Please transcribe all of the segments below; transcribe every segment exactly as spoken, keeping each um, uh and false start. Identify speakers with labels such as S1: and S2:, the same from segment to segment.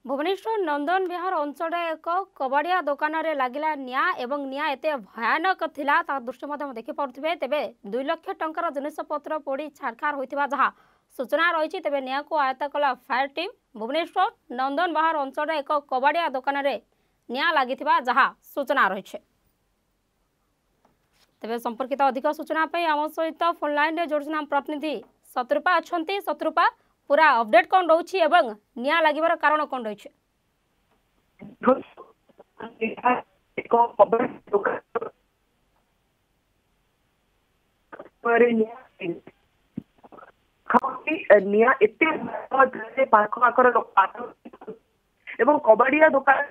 S1: भुवनेश्वर नंदन विहार अंचल एक कबाड़िया दुकान रे लगिला निया एवं निया एते भयानक थिला ता दृश्य मध्य देखि पारुथिबे। तेबे दुई लाख टंकार जिनिसपत्र पोड़ी छारखार होइतिबा जहा सूचना रही। तेबे निया को आयत्त कला फायर टीम। भुवनेश्वर नंदन विहार अंचल एक कबाड़िया दुकान रे निया लागितिबा जहा सूचना रही। तेबे संपर्कित अधिक सूचना पे आम सहित फोन लाइन रे जोड़छन प्रतिनिधि शत्रुपा अछंती। शत्रुपा पूरा अपडेट कौन रही एवं निया लागिबार कारण कौन रही?
S2: निया एते पाख आकर एवं कबाड़िया दुकान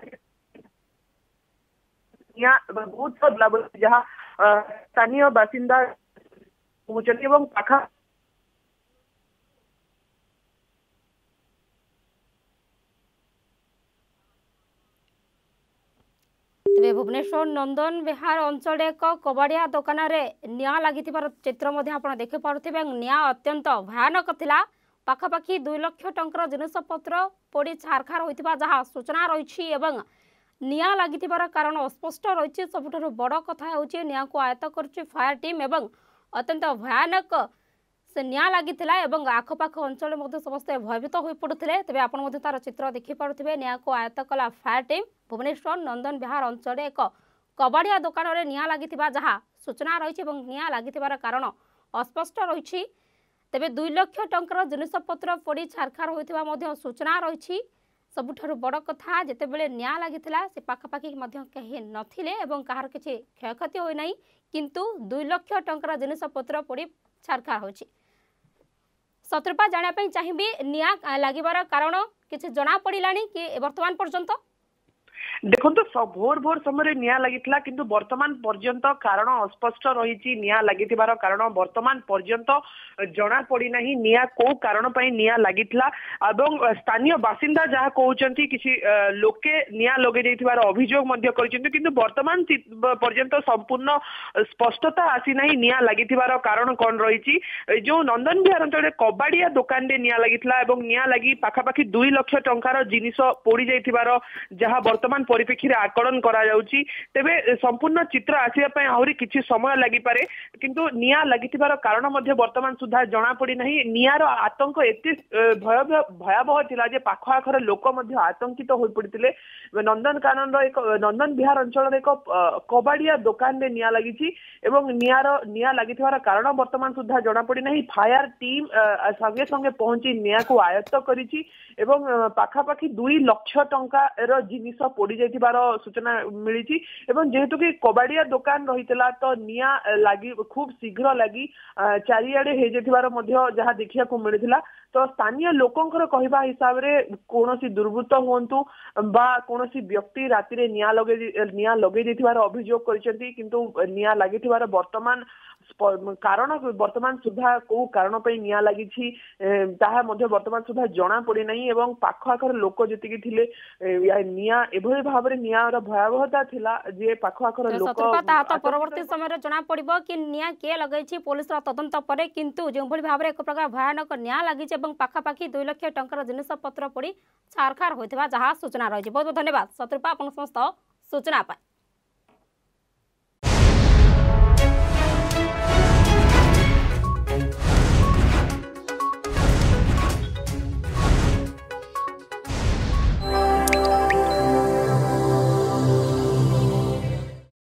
S2: निया बहुत जहाँ स्थानीय बासिंदा पहुंचती एवं पाखा
S1: तेबे भुवनेश्वर नंदन विहार अंचल एक कबाड़िया दुकान रे निया लगी चित्र आप देखि पारुथिबे। निया अत्यंत भयानक थिला। पाखापाखि दुई लाख टंकार जिनिसपत्र पोड़ी छारखार होइतिबा जहा सूचना रही एवं निया लगी कारण अस्पष्ट रही। सबुठारु बड़ कथा होची निया को आयत्त करछि फायर टीम एवं अत्यंत भयानक से निया लगी एवं आखपाख अंचल समस्ते भयभीत हो पड़ुते। तेज आप तार चित्र देखि पारुथिबे। निया को आयत्त कला फायर टीम। भुवनेश्वर नंदन विहार अंचल एक कबाड़िया दुकान रे निया लगी जहा सूचना रही निया लगी कारण अस्पष्ट रही। तेबे दुई लाख टंकार जिनिसपत्र पोड़ी छारखार होइतिबा सूचना रही। सबुठारु बड़ कथा जेतेबेले निया लागिथिला से पाखापाखि कहीं नथिले एवं कहार किछि क्षयक्षति होई नाही, किंतु दुई लाख टंकार जिनिसपत्र पोड़ी छारखार होछि। शत्रुपा जाना चाहिए निया लागिबार कारण किछि जना पड़िलानी कि वर्तमान पर्यंत?
S2: देखो तो भोर भोर समय निया लगी किंतु वर्तमान पर्यंत कारण अस्पष्ट रही। निया लगी कारण वर्तमान पर्यंत जना पड़ी नहीं निया को कारण पर निया लगी। स्थानीय बासिंदा जहाँ कहते किसी लोके निया लगे अभियोग किंतु वर्तमान पर्यंत संपूर्ण स्पष्टता आसी नहीं निया लगी कारण कौन रही। जो नंदन विहार अंचल कबाड़िया दुकान रे निया लगी निया लगी पाखापाखि दुई लाख टंकार जिनिस पोड़ी जाइथिबार जहाँ वर्तमान परिप्रेक्षी आकलन करा जाउची। तेबे संपूर्ण चित्र आसिया आहरी किछि समय लागि पारे किंतु निया लागिथिबार कारण मध्ये वर्तमान सुधा जना पड़ी नहीं। नियार आतंक एते भयावह थिला जे पाख आखर लोक मध्ये आतंकित हो पड़ितिले। नंदन कानन एक नंदन विहार अंचल एक कबाड़िया दुकान रे निया लागिछि एवं नियार निया लागिथिबार कारण वर्तमान सुधा जना पड़ी नहीं। फायर टीम संगे संगे पहुंची निया को आयत्त करिछि एवं पाखापाखि दुई लाख टंकार जिनिस पोड़ी जाइथिबार सूचना मिली। जेहेतु कि कबाड़िया दुकान रही तो निया लगी खूब शीघ्र लगी चारिआडे हो जाइथिबार मध्य जहाँ देखिया को मिलथिला। तो स्थानीय लोकंकर कहवा हिसाब रे कोनोसी दुर्वृत्त हुंतु बा कोनोसी व्यक्ति राति रे निया लगे निया लगे देथिबार अभियोग करिसेंती किंतु निया लागिथिबार वर्तमान कारण वर्तमान सुधा को कारण पे निया लगी ताहा मध्य वर्तमान सुधा जना पड़ी नहीं एवं पाख आखर लोक जतिकी थिले निया एभली भाव रे नियार भयावहता थिला जे पाख आखर लोक
S1: तो परवर्ती समय जना पड़िबो कि निया के लगैछि पुलिस रा तदंत परे किंतु जे भली भाव रे एक प्रकार भयानक निया लागि एवं पाखापाखि दुई लाख टंकार जिनिसपत्र पड़ी छारखार होइथिबा जहा सूचना रही। बहुत बहुत धन्यवाद शत्रुपा अपन समस्त सूचना पाए।